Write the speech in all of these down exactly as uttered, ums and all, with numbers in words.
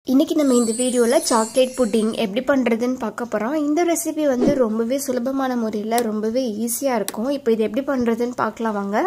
இன்னைக்கு நம்ம இந்த வீடியோல சாக்லேட் புட்டிங் எப்படி பண்றதுன்னு பார்க்க போறோம். இந்த ரெசிபி வந்து ரொம்பவே சுலபமான முறையில் ரொம்பவே ஈஸியா இருக்கும். இப்போ இது எப்படி பண்றதுன்னு பார்க்கலாம் வாங்க.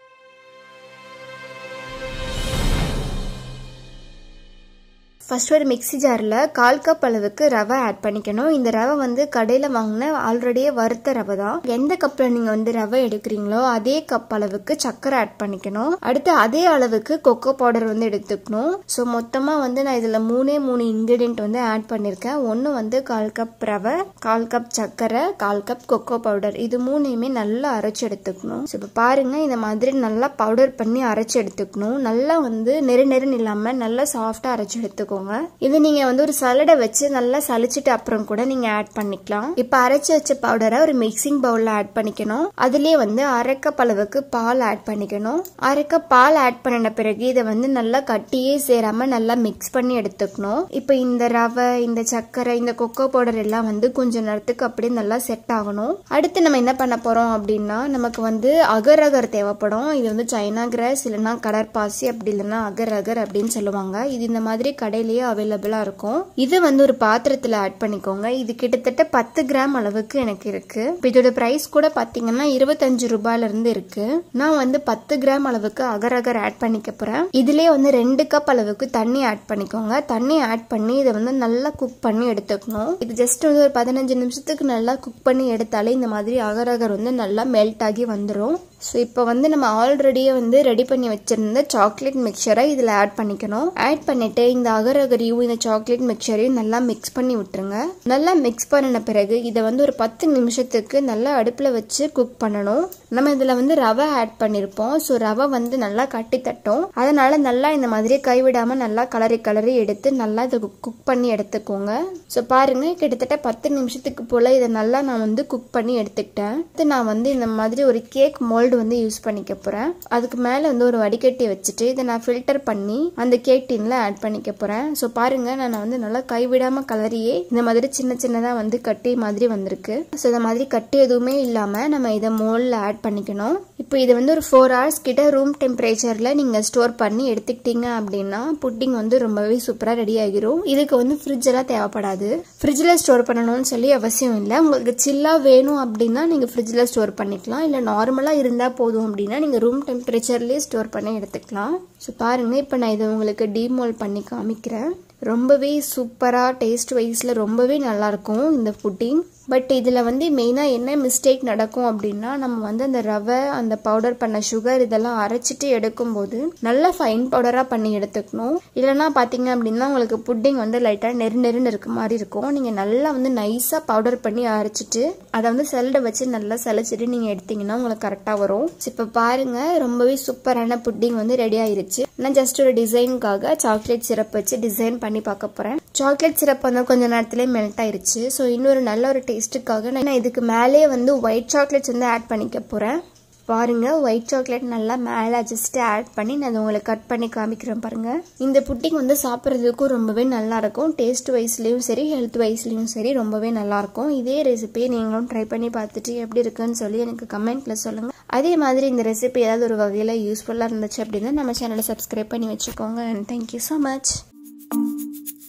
ஃபர்ஸ்ட் ஒரு மிக்ஸி ஜாரில் கால் கப் அளவுக்கு ரவை ஆட் பண்ணிக்கணும். இந்த ரவை வந்து கடையில் வாங்கின ஆல்ரெடியே வறுத்த ரவை தான். எந்த கப்பில் நீங்கள் வந்து ரவை எடுக்கிறீங்களோ அதே கப் அளவுக்கு சர்க்கரை ஆட் பண்ணிக்கணும். அடுத்து அதே அளவுக்கு கொக்கோ பவுடர் வந்து எடுத்துக்கணும். ஸோ மொத்தமாக வந்து நான் இதில் மூணே மூணு இன்க்ரீடியன்ட் வந்து ஆட் பண்ணியிருக்கேன். ஒன்று வந்து கால் கப் ரவை, கால் கப் சர்க்கரை, கால் கப் கொக்கோ பவுடர். இது மூணையுமே நல்லா அரைச்சி எடுத்துக்கணும். ஸோ இப்போ பாருங்க, இந்த மாதிரி நல்லா பவுடர் பண்ணி அரைச்சி எடுத்துக்கணும். நல்லா வந்து நெரு நெருன்னு இல்லாமல் நல்லா சாஃப்டாக அரைச்சி எடுத்துக்கணும். இது நீங்க வந்து ஒரு சலடை வச்சு நல்லா சலிச்சிட்டு அப்புறம் கூட நீங்க ஆட் பண்ணிக்கலாம். இப்ப அரைச்சு வச்ச பவுடரை ஒரு மிக்சிங் பவுல்ல ஆட் பண்ணிக்கணும். அதுலயே வந்து அரை கப் அளவுக்கு பால் ஆட் பண்ணிக்கணும். அரை கப் பால் ஆட் பண்ணின பிறகு இதை வந்து நல்லா கட்டியே சேராம நல்லா மிக்ஸ் பண்ணி எடுத்துக்கணும். இப்ப இந்த ரவை, இந்த சர்க்கரை, இந்த கொக்கோ பவுடர் எல்லாம் வந்து கொஞ்ச நேரத்துக்கு அப்படியே நல்லா செட் ஆகணும். அடுத்து நம்ம என்ன பண்ண போறோம் அப்படின்னா, நமக்கு வந்து அகர் அகர் தேவைப்படும். இது வந்து சைனா கிராஸ் இல்லைன்னா கடற்பாசி, அப்படி இல்லைன்னா அகர் அகர் அப்படின்னு சொல்லுவாங்க. இது இந்த மாதிரி கடை அவைலபிளா இருக்கும். இது வந்து ஒரு பாத்திரத்துல ஆட் பண்ணிக்கோங்க. இது கிட்டத்தட்ட பத்து கிராம் அளவுக்கு எனக்கு இருக்கு. இதோட பிரைஸ் கூட பாத்தீங்கன்னா இருபத்தஞ்சு ரூபாயில இருந்து இருக்கு. நான் வந்து பத்து கிராம் அளவுக்கு அகர் அகர் ஆட் பண்ணிக்க போறேன். இதுலயே வந்து ரெண்டு கப் அளவுக்கு தண்ணி ஆட் பண்ணிக்கோங்க. தண்ணி ஆட் பண்ணி இதை வந்து நல்லா குக் பண்ணி எடுத்துக்கணும். இது ஜஸ்ட் வந்து ஒரு பதினஞ்சு நிமிஷத்துக்கு நல்லா குக் பண்ணி எடுத்தாலே இந்த மாதிரி அகர் அகர் வந்து நல்லா மெல்ட் ஆகி வந்துடும். ஸோ இப்போ வந்து நம்ம ஆல்ரெடியே வந்து ரெடி பண்ணி வச்சிருந்த சாக்லேட் மிக்சரை இதில் ஆட் பண்ணிக்கணும். ஆட் பண்ணிட்டு இந்த அகர் அகரையும் இந்த சாக்லேட் மிக்சரையும் நல்லா மிக்ஸ் பண்ணி விட்டுருங்க. நல்லா மிக்ஸ் பண்ணின பிறகு இதை வந்து ஒரு பத்து நிமிஷத்துக்கு நல்லா அடுப்பில் வச்சு குக் பண்ணணும். நம்ம இதில் வந்து ரவை ஆட் பண்ணியிருப்போம். ஸோ ரவை வந்து நல்லா கட்டி தட்டும். அதனால நல்லா இந்த மாதிரி கைவிடாமல் நல்லா கலரி கலரி எடுத்து நல்லா இதை குக் பண்ணி எடுத்துக்கோங்க. ஸோ பாருங்க, கிட்டத்தட்ட பத்து நிமிஷத்துக்கு போல இதை நல்லா நான் வந்து குக் பண்ணி எடுத்துக்கிட்டேன். நான் வந்து இந்த மாதிரி ஒரு கேக் மோல்டு வந்து யூஸ் பண்ணிக்க போறேன். அதுக்கு மேல வந்து ஒரு வடிகட்டி வச்சுட்டு இதை நான் ஃபில்டர் பண்ணி அந்த கேக் டின்ல ஆட் பண்ணிக்க போறேன். ஸோ பாருங்க, நான் வந்து நல்லா கைவிடாம கலரியே இந்த மாதிரி சின்ன சின்னதா வந்து கட்டி மாதிரி வந்திருக்கு. ஸோ இந்த மாதிரி கட்டி எதுவுமே இல்லாம நம்ம இதை மோல்ட்ல ஆட் பண்ணிக்கணும். இப்போ இது வந்து ஒரு ஃபோர் ஹவர்ஸ் கிட்ட ரூம் டெம்பரேச்சர்ல நீங்க ஸ்டோர் பண்ணி எடுத்துக்கிட்டீங்க அப்படின்னா புட்டிங் வந்து ரொம்பவே சூப்பரா ரெடி ஆகிரும். இதுக்கு வந்து ஃப்ரிட்ஜ் எல்லாம் தேவைப்படாது. ஃப்ரிட்ஜ்ல ஸ்டோர் பண்ணணும்னு சொல்லி அவசியம் இல்லை. உங்களுக்கு சில்லா வேணும் அப்படின்னா நீங்க ஃப்ரிட்ஜ்ல ஸ்டோர் பண்ணிக்கலாம். இல்ல நார்மலா இருந்தா போதும் அப்படின்னா நீங்க ரூம் டெம்பரேச்சர்லயே ஸ்டோர் பண்ணி எடுத்துக்கலாம். ஸோ பாருங்க, இப்போ நான் இதை உங்களுக்கு டீமோல்ட் பண்ணி காமிக்கிறேன். ரொம்பவே சூப்பரா டேஸ்ட் வைஸ்ல ரொம்பவே நல்லா இருக்கும் இந்த புட்டிங். பட் இதில் வந்து மெயினாக என்ன மிஸ்டேக் நடக்கும் அப்படின்னா, நம்ம வந்து அந்த ரவை, அந்த பவுடர் பண்ண சுகர் இதெல்லாம் அரைச்சிட்டு எடுக்கும்போது நல்லா ஃபைன் பவுடராக பண்ணி எடுத்துக்கணும். இல்லைன்னா பார்த்தீங்க அப்படின்னா உங்களுக்கு புட்டிங் வந்து லைட்டாக நெரு நெருன்னு இருக்க மாதிரி இருக்கும். நீங்கள் நல்லா வந்து நைஸாக பவுடர் பண்ணி அரைச்சிட்டு அதை வந்து செல்லை வச்சு நல்லா சலிச்சிட்டு நீங்கள் எடுத்தீங்கன்னா உங்களுக்கு கரெக்டாக வரும். இப்போ பாருங்க, ரொம்பவே சூப்பரான புட்டிங் வந்து ரெடி ஆயிருச்சு. நான் ஜஸ்ட் ஒரு டிசைனுக்காக சாக்லேட் சிரப் வச்சு டிசைன் பண்ணி பார்க்க போகிறேன். சாக்லேட் சிரப் வந்து கொஞ்ச நேரத்திலே மெல்ட் ஆயிருச்சு. ஸோ இன்னொரு நல்ல ஒரு டேஸ்ட்டுக்காக நான் இதுக்கு மேலே வந்து ஒயிட் சாக்லேட்ஸ் வந்து ஆட் பண்ணிக்க போறேன். பாருங்க, ஒயிட் சாக்லேட் நல்லா மேலே ஜஸ்ட் ஆட் பண்ணி நான் உங்களுக்கு கட் பண்ணி காமிக்கிறேன். பாருங்க, இந்த புட்டிங் வந்து சாப்பிட்றதுக்கும் ரொம்பவே நல்லா இருக்கும். டேஸ்ட் வைஸ்லயும் சரி, ஹெல்த் வைஸ்லயும் சரி ரொம்பவே நல்லா இருக்கும். இதே ரெசிபியை நீங்களும் ட்ரை பண்ணி பார்த்துட்டு எப்படி இருக்குன்னு சொல்லி எனக்கு கமெண்ட்ல சொல்லுங்க. அதே மாதிரி இந்த ரெசிபி ஏதாவது ஒரு வகையில யூஸ்ஃபுல்லா இருந்துச்சு அப்படின்னா நம்ம சேனலை சப்ஸ்கிரைப் பண்ணி வச்சுக்கோங்க. And thank you so much.